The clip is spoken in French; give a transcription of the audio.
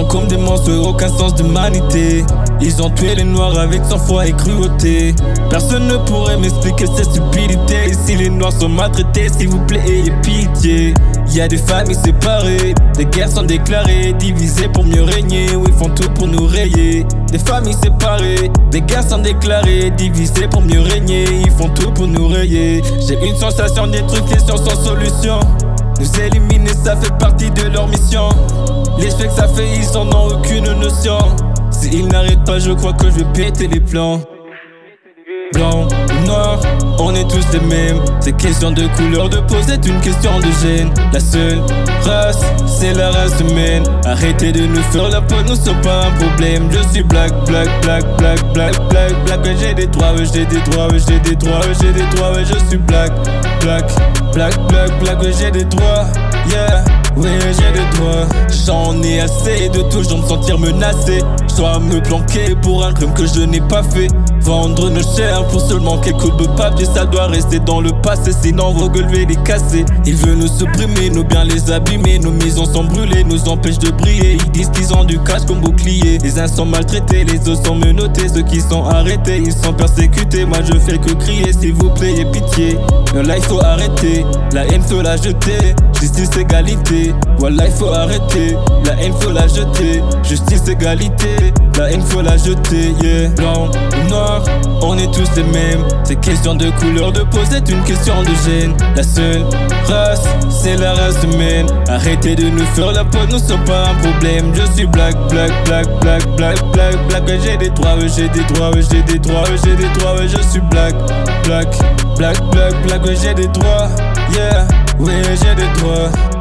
comme des monstres, aucun sens d'humanité. Ils ont tué les noirs avec sang-froid et cruauté. Personne ne pourrait m'expliquer cette stupidité. Ici les noirs sont maltraités, s'il vous plaît ayez pitié. Y a des familles séparées, des guerres sont déclarées, divisées pour mieux régner, où ils font tout pour nous rayer. Des familles séparées, des guerres sont déclarées, divisées pour mieux régner, ils font tout pour nous rayer. J'ai une sensation d'être une question sans solution. Nous éliminer ça fait partie de leur mission. L'effet que ça fait ils en ont aucune notion. S'ils n'arrêtent pas je crois que je vais péter les plans. Blanc ou noir, on est tous les mêmes. C'est question de couleur de peau, c'est une question de gène. La seule race, c'est la race humaine. Arrêtez de nous faire la peau, nous sommes pas un problème. Je suis black, black, black, black, black, black, black. J'ai des droits, j'ai des droits, j'ai des droits, j'ai des droits. Je suis black, black, black, black, black. J'ai des droits, yeah. Oui, j'ai des droits. J'en ai assez de toujours me sentir menacé. Je dois me planquer pour un crime que je n'ai pas fait. Vendre nos chairs pour seulement quelques bouts de papier, ça doit rester dans le passé, sinon vos gueules vais les casser. Ils veulent nous supprimer, nos biens les abîmer, nos maisons sont brûlées, nous empêchent de briller. Ils disent qu'ils ont du cash comme bouclier. Les uns sont maltraités, les autres sont menottés. Ceux qui sont arrêtés, ils sont persécutés. Moi je fais que crier, s'il vous plaît, ayez pitié. Là il faut arrêter, la haine faut la jeter. Justice, égalité, voilà il faut arrêter. La haine faut la jeter, justice, égalité. La haine faut la jeter, yeah. Blanc ou noir, on est tous les mêmes. C'est question de couleur de peau, c'est une question de gène. La seule race, c'est la race humaine. Arrêtez de nous faire la peau, nous sommes pas un problème. Je suis black, black, black, black, black, black, black. J'ai des droits, j'ai des droits, j'ai des droits, j'ai des droits. Je suis black, black, black, black, black. J'ai des droits, yeah. Oui, j'ai des droits.